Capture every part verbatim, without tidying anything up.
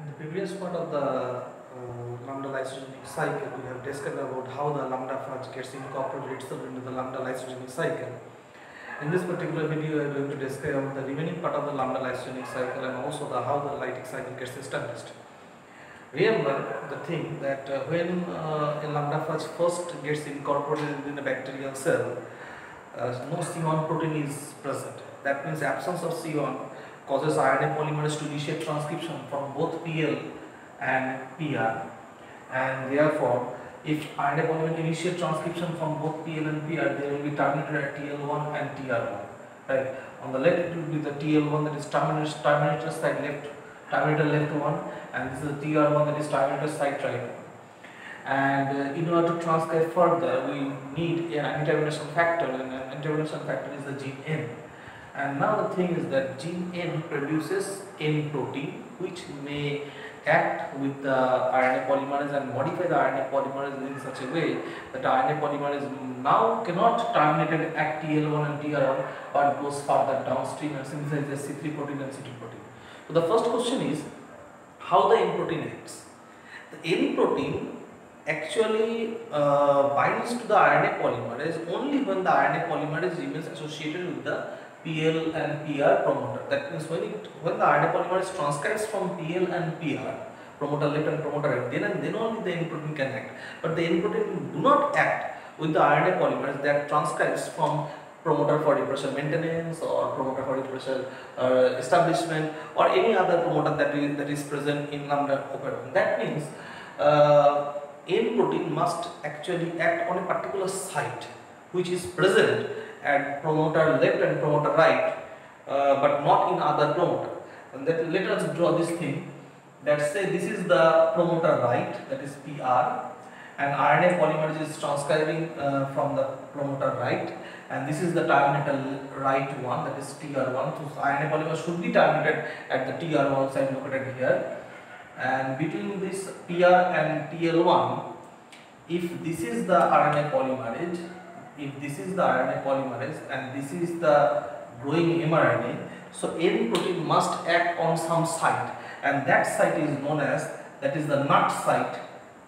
In the previous part of the uh, lambda lysogenic cycle, we have discussed about how the lambda fudge gets incorporated itself into the lambda lysogenic cycle. In this particular video, I am going to describe the remaining part of the lambda lysogenic cycle and also the how the lytic cycle gets established. Remember the thing that uh, when uh, a lambda fudge first gets incorporated in a bacterial cell, uh, no C one protein is present. That means absence of C one causes R N A polymerase to initiate transcription from both P L and P R, and therefore if R N A polymerase initiate transcription from both P L and P R, they will be terminated at T L one and T R one. Right? On the left it will be the T L one, that is terminator, terminator side left, terminator left one, and this is the T R one, that is terminator side right one. And uh, in order to transcribe further, we need an anti-termination factor, and an anti-termination factor is the gene N. And now the thing is that gene N produces N protein, which may act with the R N A polymerase and modify the R N A polymerase in such a way that R N A polymerase now cannot terminate at T L one and T R one, but goes further downstream and synthesizes C three protein and C two protein. So the first question is how the N protein acts. The N protein actually uh, binds to the R N A polymerase only when the R N A polymerase remains associated with the P L and P R promoter. That means when it when the R N A polymerase transcribes from P L and P R, promoter left and promoter right, then and then only the N protein can act. But the N protein do not act with the R N A polymerase that transcribes from promoter for depressor maintenance or promoter for depressor uh, establishment or any other promoter that is that is present in lambda operon. That means uh, N protein must actually act on a particular site which is present at promoter left and promoter right, uh, but not in other promoter. And that, let us draw this thing. Let's say this is the promoter right, that is P R, and R N A polymerase is transcribing uh, from the promoter right, and this is the terminator right one, that is T R one. So R N A polymerase should be terminated at the T R one site located here, and between this P R and T L one, if this is the R N A polymerase, if this is the R N A polymerase and this is the growing mRNA, so N protein must act on some site, and that site is known as, that is the N U T site,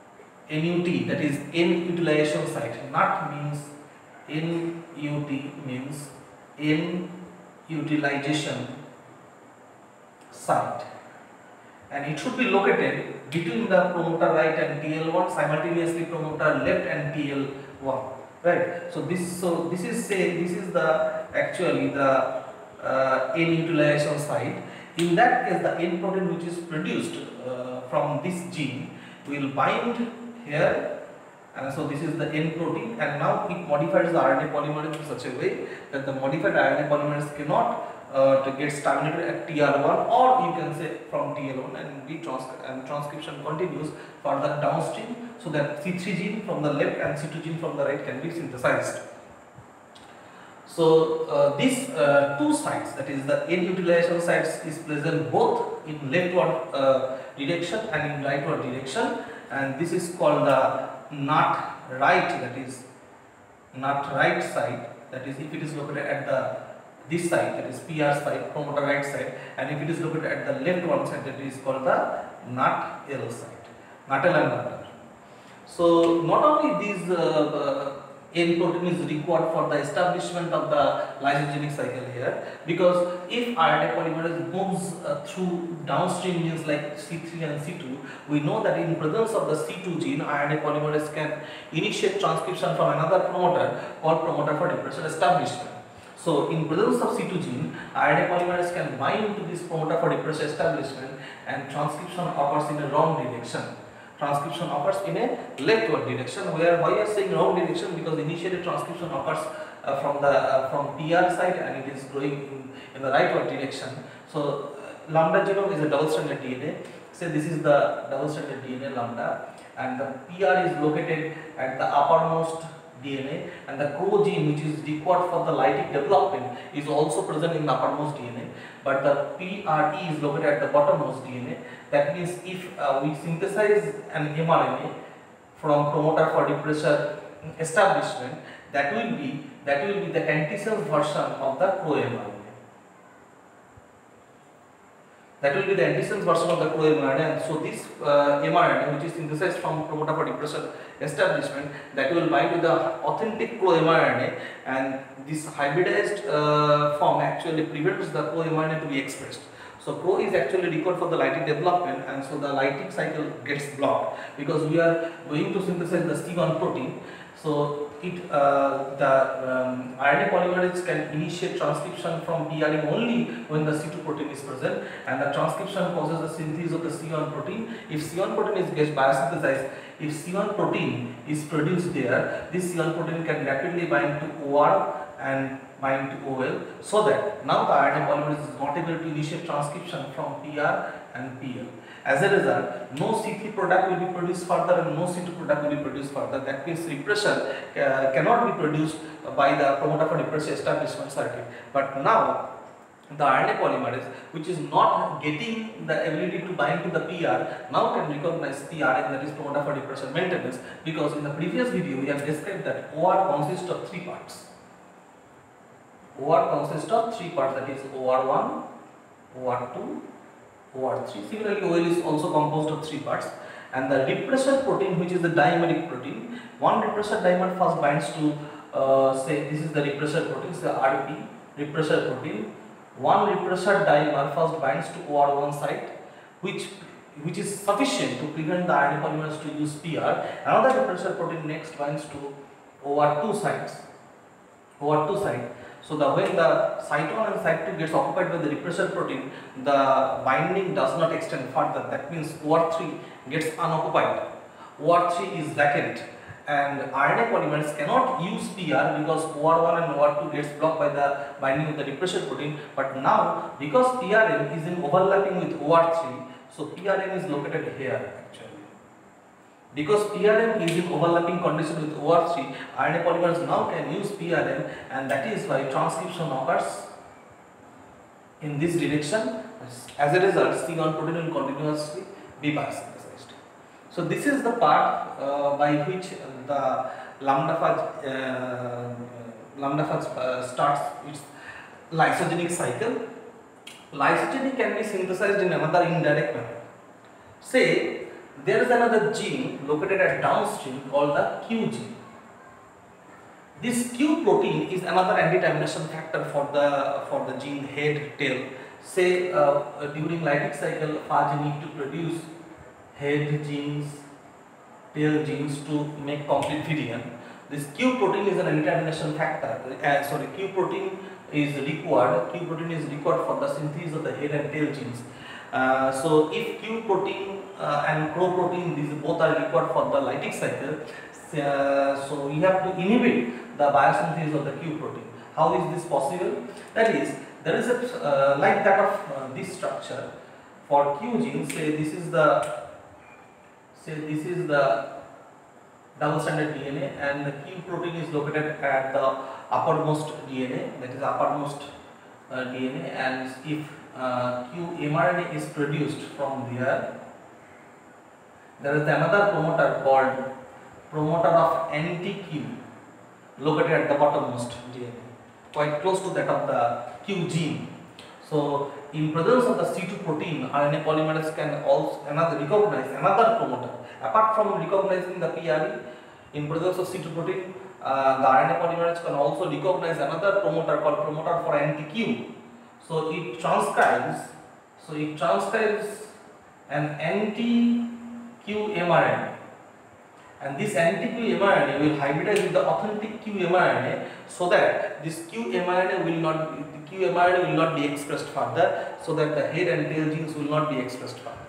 N U T, that is N utilization site. N U T means N U T means N utilization site, and it should be located between the promoter right and T L one, simultaneously promoter left and T L one. Right. So this so this is say this is the actually the uh, N utilization site. In that case, the N protein which is produced uh, from this gene will bind here, and so this is the N protein, and now it modifies the R N A polymerase in such a way that the modified R N A polymerase cannot uh, to get terminated at T R one, or you can say from T L one, and we trans and transcription continues further downstream, so that C three gene from the left and C two gene from the right can be synthesized. So uh, these uh, two sites, that is the N utilization sites, is present both in leftward uh, direction and in rightward direction, and this is called the N U T right, that is N U T right site, that is if it is located at the this side, that is P R side, promoter right side, and if it is located at the left one side, that is called the N U T L site, N U T L and N U T L. So not only these uh, uh, N protein is required for the establishment of the lysogenic cycle here, because if R N A polymerase moves uh, through downstream genes like C three and C two, we know that in presence of the C two gene, R N A polymerase can initiate transcription from another promoter called promoter for depressor establishment. So in presence of C two gene, R N A polymerase can bind to this promoter for depressor establishment, and transcription occurs in a wrong direction. Transcription occurs in a leftward direction. Where why I am saying wrong direction? Because initially transcription occurs uh, from the uh, from P R side, and it is going in, in the rightward direction. So uh, lambda genome is a double-stranded D N A. Say this is the double-stranded D N A lambda, and the P R is located at the uppermost D N A, and the CRO gene, which is required for the lytic development, is also present in the uppermost D N A, but the P R E is located at the bottommost D N A. That means if uh, we synthesize an mRNA from promoter for depressor establishment, that will be that will be the antisense version of the pro-mRNA. That will be the antisense version of the pro-mRNA, and so this uh, mRNA, which is synthesized from promoter for repressor establishment, that will bind with the authentic pro-mRNA, and this hybridized uh, form actually prevents the pro-mRNA to be expressed. So pro is actually required for the lytic development, and so the lytic cycle gets blocked because we are going to synthesize the C one protein. So it uh, the um, R N A polymerase can initiate transcription from P R M only when the C two protein is present, and the transcription causes the synthesis of the C one protein. If C one protein is gets biosynthesized, if C one protein is produced there, this C one protein can rapidly bind to O R and bind to O L, so that now the R N A polymerase is not able to initiate transcription from P R and P L. As a result, no C three product will be produced further and no C two product will be produced further. That means repressor uh, cannot be produced by the promoter for repressor establishment circuit. But now the R N A polymerase, which is not getting the ability to bind to the P R, now can recognize P R N, that is promoter for repressor maintenance, because in the previous video we have described that O R consists of three parts. O R consists of three parts, that is O R one, O R two, O R three. Similarly, O L is also composed of three parts, and the repressor protein, which is the dimeric protein, one repressor dimer first binds to uh, say this is the repressor protein, the R P repressor protein. One repressor dimer first binds to O R one site, which which is sufficient to prevent the R N A polymerase to use P R. Another repressor protein next binds to O R two sites. O R two site. So the when the site one and site two gets occupied by the repressor protein, the binding does not extend further. That means O R three gets unoccupied. O R three is vacant, and R N A polymerase cannot use P R because O R one and O R two gets blocked by the binding of the repressor protein. But now, because P R M is in overlapping with O R three, so P R M is located here actually. Because P R M is in overlapping condition with O R three, R N A polymerase now can use P R M, and that is why transcription occurs in this direction. As a result, C one protein will continuously be biosynthesized. So this is the part uh, by which the lambda phage uh, lambda phage uh, starts its lysogenic cycle. Lysogeny can be synthesized in another indirect manner. Say there is another gene located at downstream called the Q gene. This Q protein is another anti-termination factor for the for the gene head tail. Say uh, during lytic cycle, phage need to produce head genes, tail genes to make complete virion. This Q protein is an anti-termination factor. Uh, sorry, Q protein is required. Q protein is required for the synthesis of the head and tail genes. Uh, so if Q protein uh, and pro protein, these both are required for the lytic cycle, uh, so we have to inhibit the biosynthesis of the Q protein. How is this possible? That is, there is a uh, like that of uh, this structure for Q gene. Say this is the say this is the double stranded D N A, and the Q protein is located at the uppermost D N A, that is uppermost uh, D N A, and if Uh, Q mRNA is produced from there, there is another promoter called promoter of anti-Q located at the bottommost D N A, quite close to that of the Q gene. So in presence of the C two protein, R N A polymerase can also another recognize another promoter. Apart from recognizing the P R E, in presence of C two protein, uh, the R N A polymerase can also recognize another promoter called promoter for anti-Q. So it transcribes, so it transcribes an anti-Q mRNA, and this anti-Q mRNA will hybridize with the authentic Q mRNA, so that this Q mRNA will not the Q mRNA will not be expressed further, so that the head and tail genes will not be expressed further.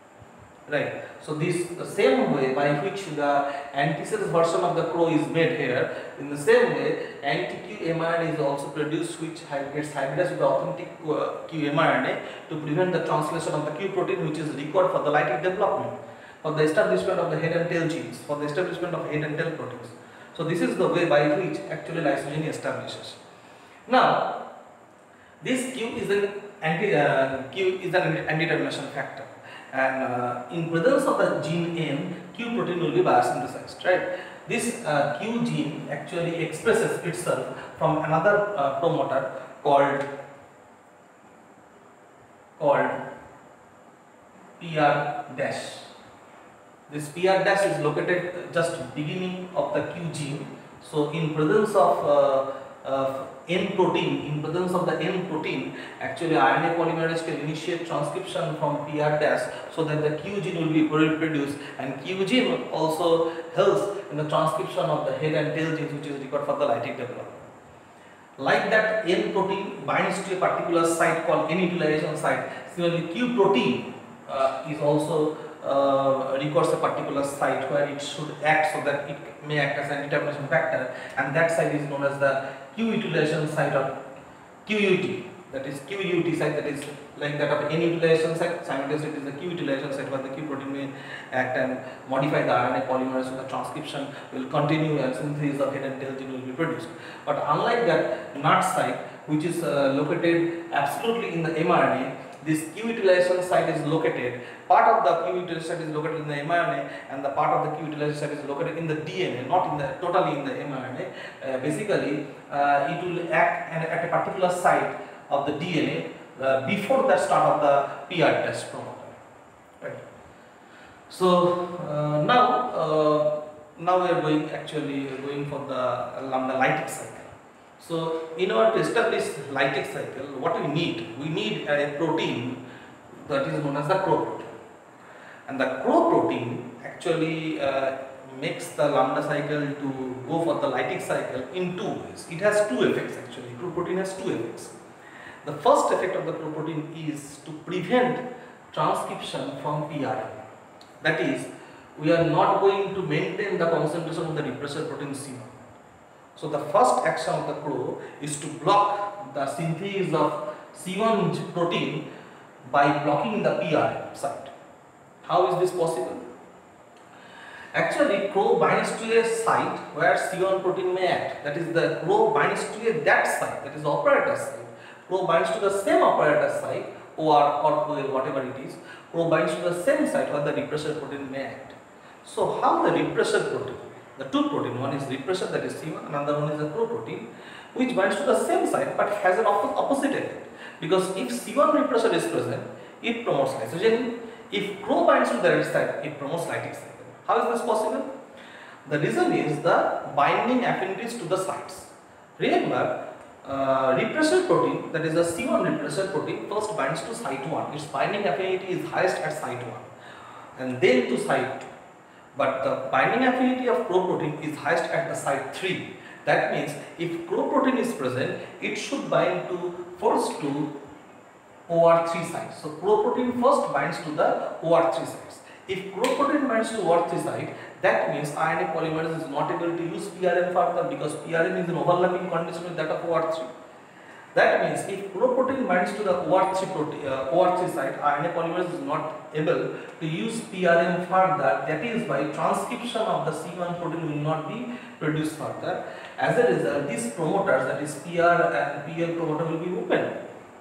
Right. So this the same way by which the antisense version of the pro is made here, in the same way anti-Q mRNA is also produced, which gets hybridized with the authentic Q mRNA to prevent the translation of the Q protein, which is required for the lytic development, for the establishment of the head and tail genes, for the establishment of head and tail proteins. So this is the way by which actually lysogeny establishes. Now this Q is an anti uh, Q is an anti-termination factor. And uh, in presence of the gene N, Q protein will be biosynthesized, right? This uh, Q gene actually expresses itself from another uh, promoter called called P R dash. This P R dash is located just beginning of the Q gene. So in presence of uh, uh, N protein, in presence of the N protein, actually R N A polymerase can initiate transcription from P R dash so that the Q gene will be produced, and Q gene also helps in the transcription of the head and tail genes, which is required for the lytic development. Like that, N protein binds to a particular site called N utilization site. Similarly, Q protein uh, is also uh, requires a particular site where it should act so that it may act as an determination factor, and that site is known as the Q utilization site of Q U T. That is Q U T site, that is like that of N utilization site. Simultaneously, it is the Q utilization site where the Q protein may act and modify the R N A polymerase, so the transcription will continue and synthesis of head and tail gene will be produced. But unlike that N U T site, which is uh, located absolutely in the mRNA, this Q utilization site is located, part of the Q utilization site is located in the mRNA, and the part of the Q utilization site is located in the D N A, not in the totally in the mRNA. Uh, basically, uh, it will act at a particular site of the D N A uh, before the start of the P R dash promoter. Right. So uh, now, uh, now we are going actually going for the lambda lytic cycle. So in order to establish lytic cycle, what we need? We need a protein that is known as the CRO protein. And the CRO protein actually uh, makes the lambda cycle to go for the lytic cycle in two ways. It has two effects actually. CRO protein has two effects. The first effect of the CRO protein is to prevent transcription from P R N. That is, we are not going to maintain the concentration of the repressor protein C one. So the first action of the CRO is to block the synthesis of C one protein by blocking the P R N site. How is this possible? Actually, CRO binds to a site where C one protein may act. That is, the CRO binds to a that site, that is the operator site. CRO binds to the same operator site, O R or whatever it is. CRO binds to the same site where the repressor protein may act. So how the repressor protein, the two protein, one is repressor, that is C one, another one is the CRO protein, which binds to the same site but has an opposite effect. Because if C one repressor is present, it promotes lysogeny. If CRO binds to the red site, it promotes lytic cycle. How is this possible? The reason is the binding affinities to the sites. Remember, uh, repressor protein, that is the C one repressor protein, first binds to site one. Its binding affinity is highest at site one and then to site two. But the binding affinity of CRO protein is highest at the site three. That means if CRO protein is present, it should bind to first to O R three sites. So CRO protein first binds to the O R three sites. If CRO protein binds to O R three site, that means R N A polymerase is not able to use P R N further because P R N is an overlapping condition with that of O R three. That means if CRO protein binds to the O R three, protein, uh, O R three site, R N A polymerase is not able to use P R N further. That is why transcription of the C one protein will not be produced further. As a result, these promoters, that is P R and P L promoter, will be open.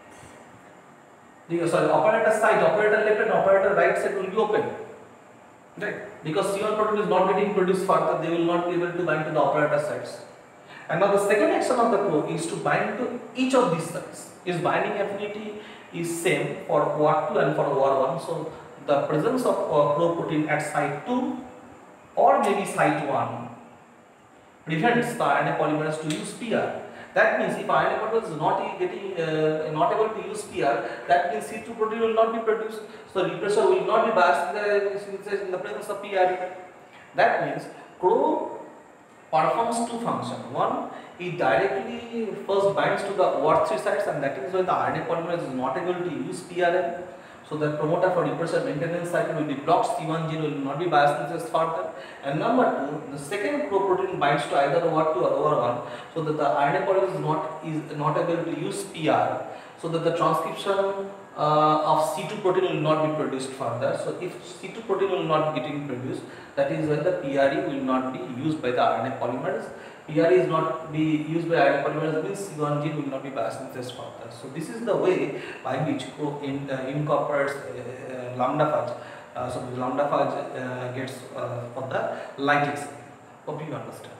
The, sorry, operator site, operator left and operator right side will be open. Right? Because C one protein is not getting produced further, they will not be able to bind to the operator sites. And now the second action of the CRO is to bind to each of these sites. Its binding affinity is same for O R two and for O R one. So the presence of uh, CRO protein at site two or maybe site one prevents the R N A polymerase to use P R. That means if R N A polymerase is not getting uh, not able to use P R, that means C two protein will not be produced. So repressor will not be biased in the presence of P R. That means CRO performs two functions. One, it directly first binds to the O R three sites, and that is why the R N A polymerase is not able to use P R N. So the promoter for repressor maintenance cycle will be blocked, C one gene will not be biased further. And number two, the second CRO protein binds to either O R two or O R one, so that the R N A polymerase is not is not able to use P R, so that the transcription uh, of C two protein will not be produced further. So if C two protein will not be getting produced, that is why the P R E will not be used by the R N A polymerase. P R E is not be used by R N A polymerase, means C one gene will not be biosynthesized further. So this is the way by which CRO in, uh, incorporates uh, uh, lambda fudge. Uh, so the lambda fudge uh, gets uh, for the lytic cycle. Hope you understand.